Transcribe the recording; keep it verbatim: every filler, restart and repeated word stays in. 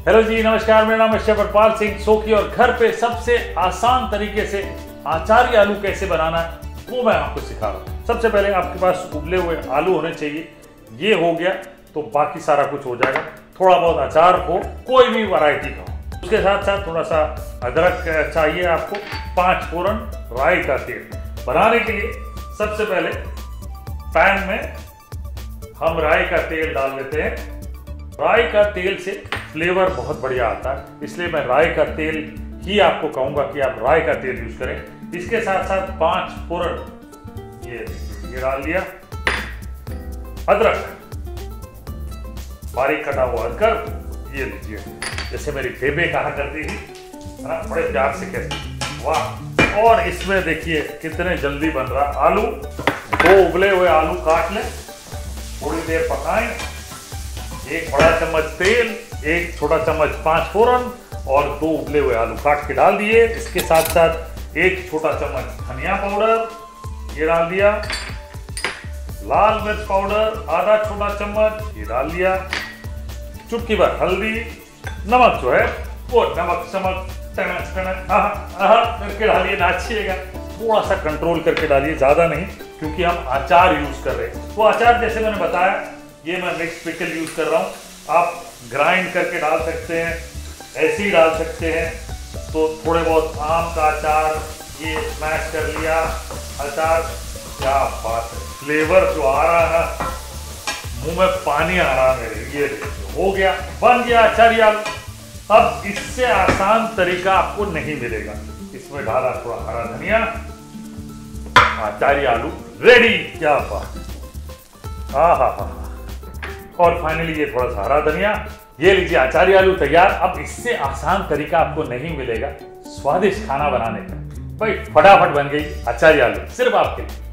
Hello जी, नमस्कार। मेरा नाम है शेफ हरपाल सिंह सोखी और घर पे सबसे आसान तरीके से आचारी आलू कैसे बनाना है वो मैं आपको सिखा रहा हूँ। सबसे पहले आपके पास उबले हुए आलू होने चाहिए। ये हो गया तो बाकी सारा कुछ हो जाएगा। थोड़ा बहुत अचार हो, कोई भी वैरायटी का हो। उसके साथ साथ थोड़ा सा अदरक चाहिए आपको। पांच फोरन राई का तेल बनाने के लिए सबसे पहले पैन में हम राई का तेल डाल लेते हैं। राई का तेल से फ्लेवर बहुत बढ़िया आता है, इसलिए मैं राई का तेल ही आपको कहूंगा कि आप राई का तेल यूज करें। इसके साथ साथ पांच फोरन ये ये डाल दिया। अदरक बारीक कटा हुआ अदरक ये लीजिए, जैसे मेरी बेबे कहा करती थी है ना, बड़े प्यार से कहती। वाह। और इसमें देखिए कितने जल्दी बन रहा आलू। दो उबले हुए आलू काट लें, थोड़ी देर पकाएं। एक बड़ा चम्मच तेल, एक छोटा चम्मच पांच फोरन और दो उबले हुए आलू काट के डाल दिए। इसके साथ साथ एक छोटा चम्मच धनिया पाउडर ये डाल दिया। लाल मिर्च पाउडर आधा छोटा चम्मच ये डाल दिया। चुटकी भर हल्दी, नमक जो है वो नमक चमक टनक टनक आहा आहा करके डालिए, नाचिएगा। थोड़ा सा कंट्रोल करके डालिए, ज्यादा नहीं, क्योंकि हम अचार यूज कर रहे हैं। तो अचार जैसे मैंने बताया, ये मैं मिक्स पिकल यूज कर रहा हूँ। आप ग्राइंड करके डाल सकते हैं, ऐसे ही डाल सकते हैं। तो थोड़े बहुत आम का अचार ये स्मैश कर लिया अचार। क्या बात है, फ्लेवर जो आ रहा है, मुंह में पानी आ रहा है मेरे। ये हो गया, बन गया अचारी आलू। अब इससे आसान तरीका आपको नहीं मिलेगा। इसमें डाला थोड़ा हरा धनिया, अचारी आलू रेडी। क्या बात, हाँ हाँ हाँ। और फाइनली ये थोड़ा सा हरा धनिया। ये लीजिए अचारी आलू तैयार। अब इससे आसान तरीका आपको नहीं मिलेगा स्वादिष्ट खाना बनाने का। भाई फटाफट बन गई अचारी आलू सिर्फ आपके लिए।